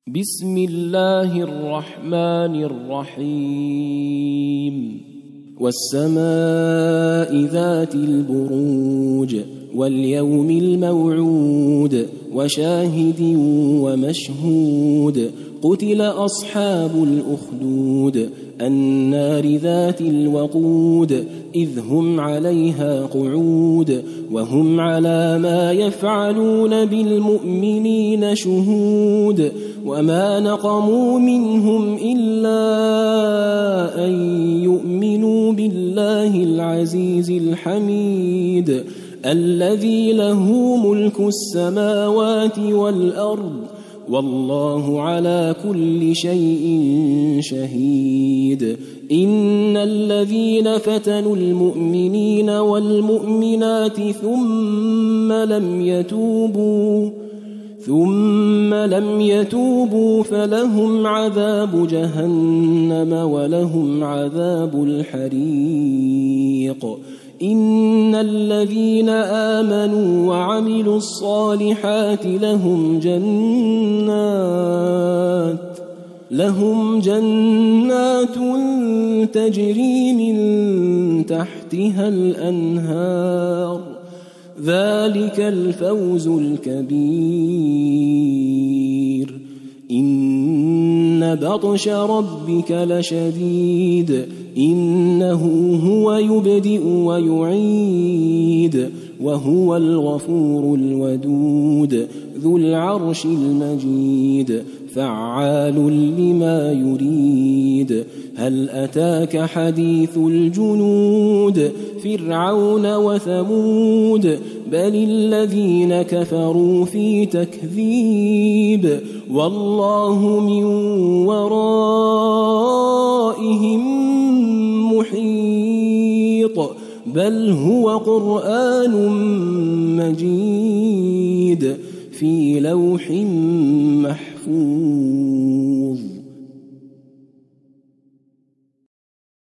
بسم الله الرحمن الرحيم والسماء ذات البروج واليوم الموعود وشاهد ومشهود قتل أصحاب الأخدود النار ذات الوقود إذ هم عليها قعود وهم على ما يفعلون بالمؤمنين شهود وما نقموا منهم إلا أن يؤمنوا بالله العزيز الحميد الذي له ملك السماوات والأرض والله على كل شيء شهيد إن الذين فتنوا المؤمنين والمؤمنات ثم لم يتوبوا فلهم عذاب جهنم ولهم عذاب الحريق إن الذين آمنوا وعملوا الصالحات لهم جنات تجري من تحتها الأنهار ذلك الفوز الكبير إن بطش ربك لشديد إنه هو يبدئ ويعيد وهو الغفور الودود ذو العرش المجيد فعال لما يريد هل أتاك حديث الجنود فرعون وثمود بل الذين كفروا في تكذيب والله من ورائهم محيط بل هو قرآن مجيد في لوح محفوظ